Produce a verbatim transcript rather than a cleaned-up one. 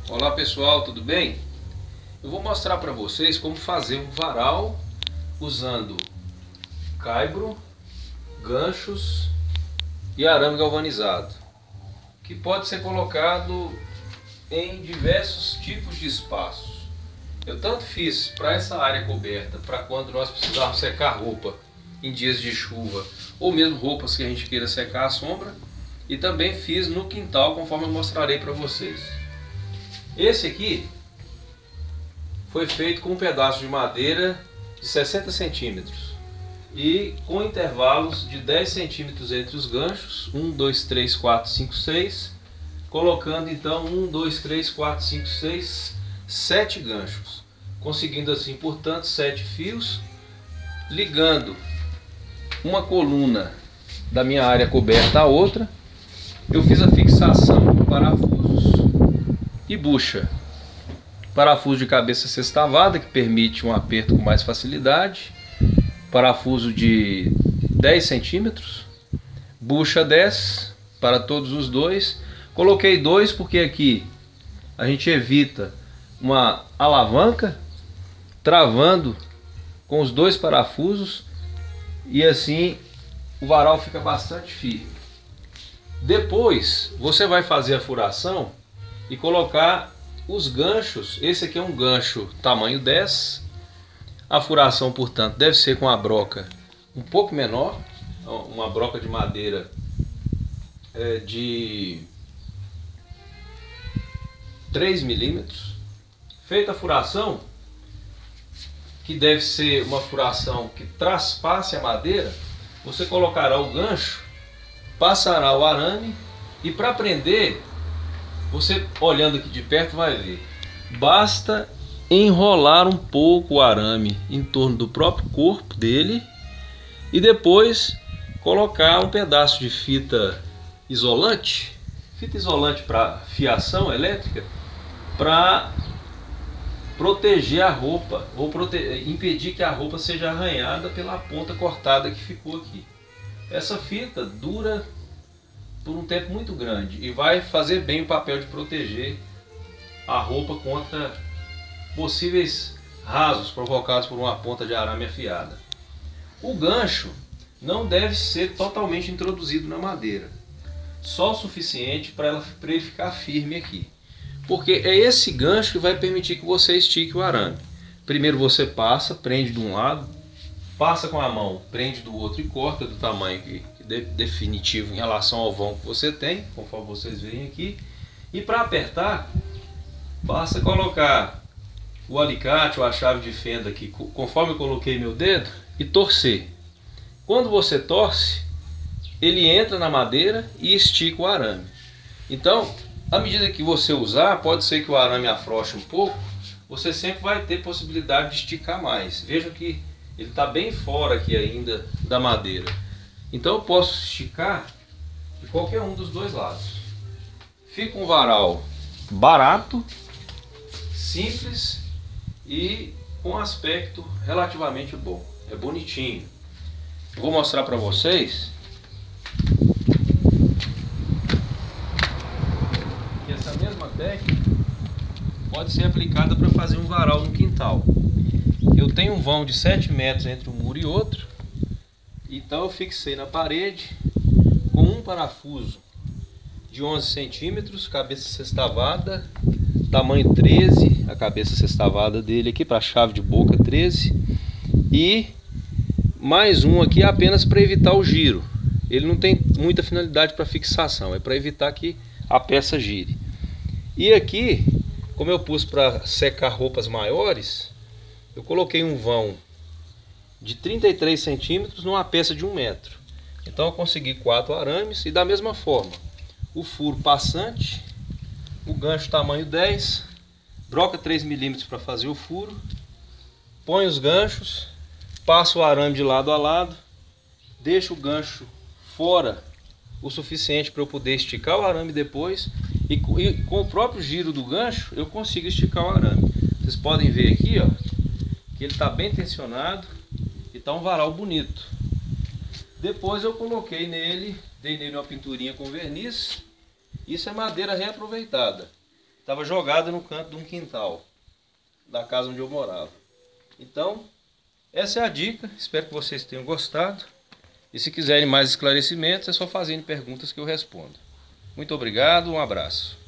Olá pessoal, tudo bem? Eu vou mostrar para vocês como fazer um varal usando caibro, ganchos e arame galvanizado, que pode ser colocado em diversos tipos de espaços. Eu tanto fiz para essa área coberta, para quando nós precisarmos secar roupa em dias de chuva, ou mesmo roupas que a gente queira secar à sombra, e também fiz no quintal, conforme eu mostrarei para vocês. Esse aqui foi feito com um pedaço de madeira de sessenta centímetros e com intervalos de dez centímetros entre os ganchos, um, dois, três, quatro, cinco, seis, colocando então um, dois, três, quatro, cinco, seis, sete ganchos, conseguindo assim, portanto, sete fios, ligando uma coluna da minha área coberta à outra. Eu fiz a fixação com parafusos e bucha, parafuso de cabeça sextavada, que permite um aperto com mais facilidade, parafuso de dez centímetros, bucha dez para todos os dois. Coloquei dois porque aqui a gente evita uma alavanca travando com os dois parafusos, e assim o varal fica bastante firme. Depois você vai fazer a furação e colocar os ganchos. Esse aqui é um gancho tamanho dez. A furação, portanto, deve ser com a broca um pouco menor, uma broca de madeira é, de três milímetros. Feita a furação, que deve ser uma furação que traspasse a madeira, você colocará o gancho, passará o arame, e para prender, você olhando aqui de perto vai ver, basta enrolar um pouco o arame em torno do próprio corpo dele e depois colocar um pedaço de fita isolante, fita isolante para fiação elétrica, para proteger a roupa, ou prote... impedir que a roupa seja arranhada pela ponta cortada que ficou aqui. Essa fita dura por um tempo muito grande e vai fazer bem o papel de proteger a roupa contra possíveis rasos provocados por uma ponta de arame afiada. O gancho não deve ser totalmente introduzido na madeira, só o suficiente para ela, para ele ficar firme aqui, porque é esse gancho que vai permitir que você estique o arame. Primeiro você passa, prende de um lado, passa com a mão, prende do outro e corta do tamanho que, que de, definitivo em relação ao vão que você tem, conforme vocês veem aqui. E para apertar, basta colocar o alicate ou a chave de fenda aqui, conforme eu coloquei meu dedo, e torcer. Quando você torce, ele entra na madeira e estica o arame. Então, à medida que você usar, pode ser que o arame afrouxe um pouco, você sempre vai ter possibilidade de esticar mais. Vejam que ele está bem fora aqui ainda da madeira. Então eu posso esticar de qualquer um dos dois lados. Fica um varal barato, simples e com aspecto relativamente bom. É bonitinho. Eu vou mostrar para vocês que essa mesma técnica pode ser aplicada para fazer um varal no quintal. Eu tenho um vão de sete metros entre um muro e outro, então eu fixei na parede com um parafuso de onze centímetros, cabeça sextavada, tamanho treze, a cabeça sextavada dele aqui para a chave de boca treze, e mais um aqui apenas para evitar o giro. Ele não tem muita finalidade para fixação, é para evitar que a peça gire. E aqui, como eu pus para secar roupas maiores, eu coloquei um vão de trinta e três centímetros numa peça de um metro. Então eu consegui quatro arames, e da mesma forma o furo passante, o gancho tamanho dez, broca três milímetros para fazer o furo, põe os ganchos, passo o arame de lado a lado, deixo o gancho fora o suficiente para eu poder esticar o arame depois, e com, e com o próprio giro do gancho eu consigo esticar o arame. Vocês podem ver aqui, ó, que ele está bem tensionado e está um varal bonito. Depois eu coloquei nele, dei nele uma pinturinha com verniz. Isso é madeira reaproveitada. estava jogada no canto de um quintal da casa onde eu morava. Então, essa é a dica, espero que vocês tenham gostado. E se quiserem mais esclarecimentos, é só fazerem perguntas que eu respondo. Muito obrigado, um abraço.